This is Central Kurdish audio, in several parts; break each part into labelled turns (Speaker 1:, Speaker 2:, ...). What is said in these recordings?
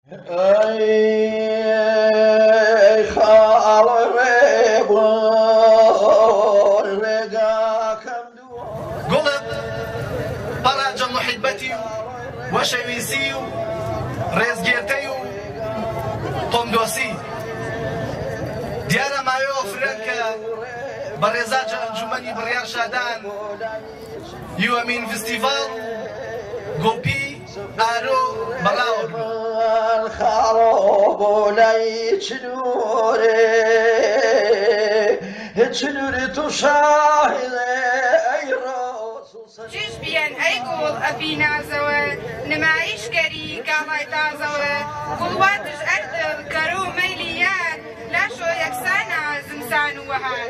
Speaker 1: قلب براج محبتي وشويسي رزقيتي قندوسي ديانا ما يوفرنك برزاج انجمني بريار شادان يومين فيستيفال قوبي ارو بلاور
Speaker 2: الخراب لي تشنوري تشاهد اي راسو
Speaker 3: جيش بيان اي قول ابينا زوا نمايش كري كاهاي تازوا قلواتش ارد الكرو ميليان لا شو يكسانا زمسان وهان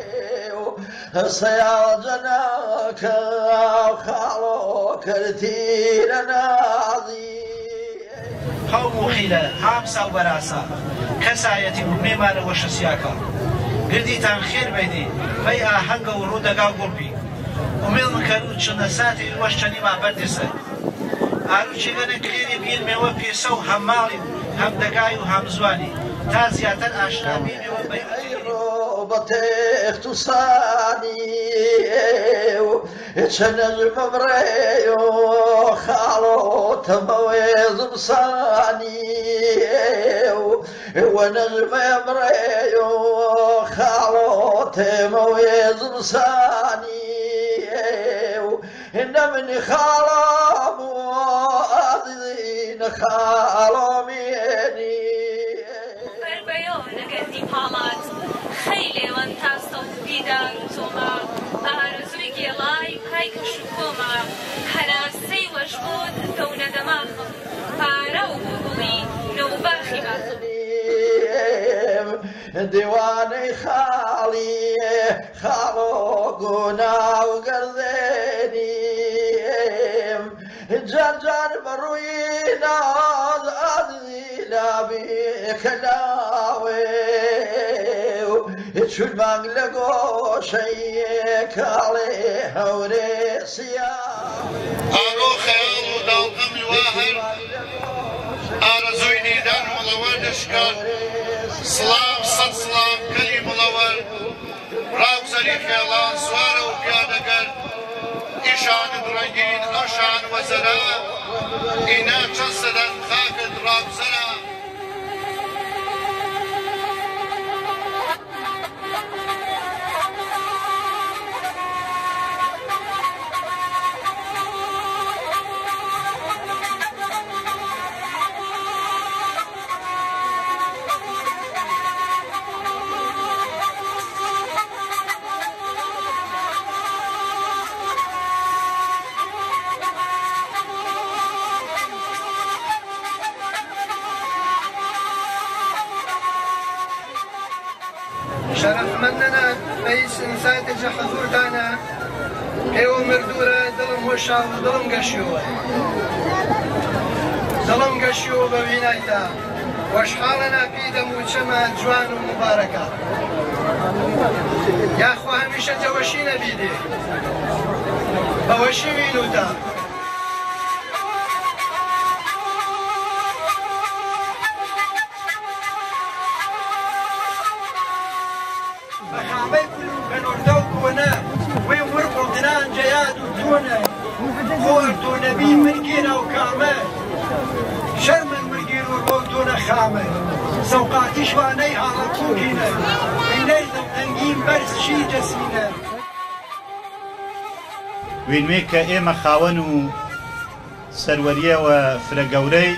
Speaker 2: سياجناك خالو كرتير ناضي
Speaker 4: هەوو خیلە هامسا و بەراسا کەسایەتی و مێمانە وەشەسیاکە گردیتان خێر بەیدێ بەی ئاهەنگە و ڕوودەگا گوڵپی ومێڵم کەرو چنە ساتی وەشچەنیمان بەردێسە ئاروچێگەنە کلێنێ بێنمەوە پێسە و هەم ماڵی هەم دەگای و هەم زوانی تا زیاتر ئاشنا بێنەوە بەیوەتی
Speaker 2: اختصاني نجم بريو خالو تمويز بصاني ونجم بريو خالو تمويز بصاني إن من خالو مؤذين خالو ميني
Speaker 5: بربيون قدي حالات خيلي وانتاسو ديدان توما آرزوي قيلاي هاي كشوكوما حناسي وشبود دون دماغم فارو بولي نوباخي
Speaker 2: ديواني خالي خالو قنا وقرذيني جرجر بروينا أذي لا بيك ناوي شو المغلقو شيك عليه هوري سيام
Speaker 6: أرو خيال ودال أمي واهر أرزوي نيدان ملوان نشكال سلام صد سلام كلي ملوان راو زري خيالان سوارا وبيادقر إشان درنجين أشان وزراء إنا جسدا خاكد راو زراء
Speaker 7: شرف مننا أي سنساتج حضور دانا ايو مردورة دلم وشا ودلم قشيو دلم قشيو ببينايتا واشحالنا بيدا موچما جوان ومباركة يا أخو هميشة جوشينا بيدي بوشي بينوتا خورتو نبي مرقينا وكامل شرم المرقين والروتونا خامل سوقاتي شواني على كوكينا إنيزم تنقيم برس شي جسينا
Speaker 8: وينميك إيما خاونو سرورية وفرقوري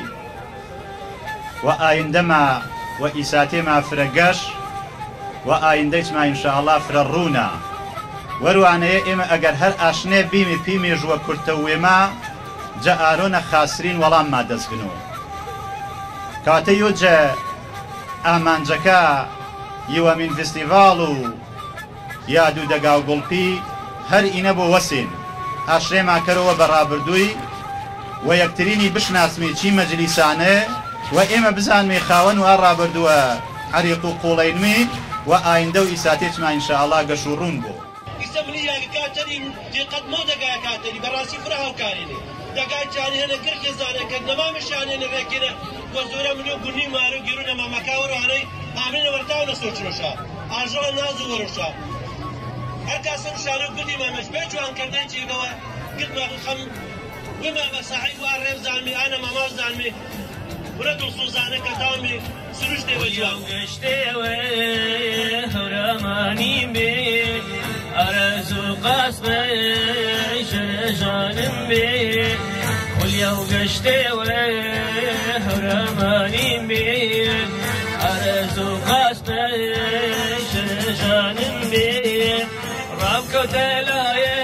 Speaker 8: وآيندما وإساتيما فرقاش وآينديتما إن شاء الله فررونا وروانەیە ئێمە ئەگەر هەر ئاشنێ بیمی پیمێژوە کورتەوێما جە ئارۆنە خاسرین وەڵامما دەستگنەوە کاتە یۆجە ئامانجەکە یوەمین فستیڤاڵ و یاد و دەگا و گوڵپی هەر ئینە بۆ وەسێن ئاشرێما کەرەوە بە ڕابردووی و یەکترینی بشناسمی چی مەجلیسانە و ئێمە بزانمێ خاوەن و ئا ڕابردووە عەریق و قوڵەینمی و ئایندە و ئیساتێچما ئینشاءڵڵا گەش و ڕوون بۆ
Speaker 9: يسمني يا كاتري دي قد مودا كاتري براسي فرها وكاريني دەگایچانی هەنە گرکی زانەکە نەمامشیان هێنە ڕێکێنە وە زۆرە منۆ گونی مارە گیرونە مامەکاوەڕانەی ئامرێنە وەرتاو لە سۆچرۆشا ئاژەوە ناز و وەرۆشا هەر کاسە شانە گوتی مامەش بێ جوانکردنی چێگەوە گرت خەم بما بەساحیب وا ڕێب زانمی ئانە ماماش زانمی ورە دڵسوزانەکە تامی سروش دێوە جوان
Speaker 10: گەشتێوە هەورەمانیم بێ ئارەزوو قاسمە ژەژانم بێ خولیا و گەشتێوە هەورەمانیم بێ ئارەزوو قاسمە ژەژانم بێ ڕابکەوتە لایە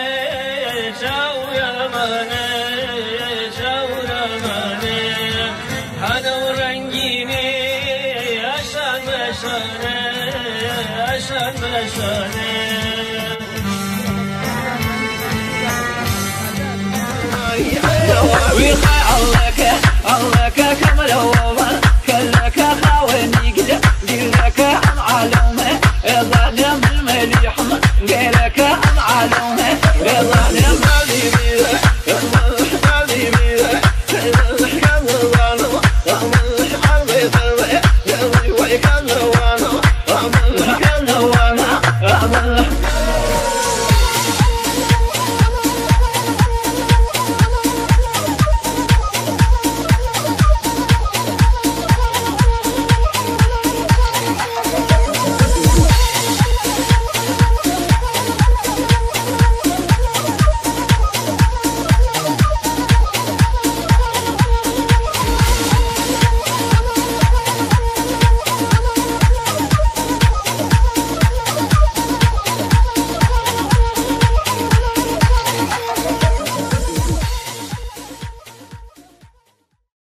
Speaker 10: چاوەمانە چاوەمانە هەنە و ڕەنگینێ ئەشان بەشانە ئەشان بەشانە
Speaker 11: ويقع الله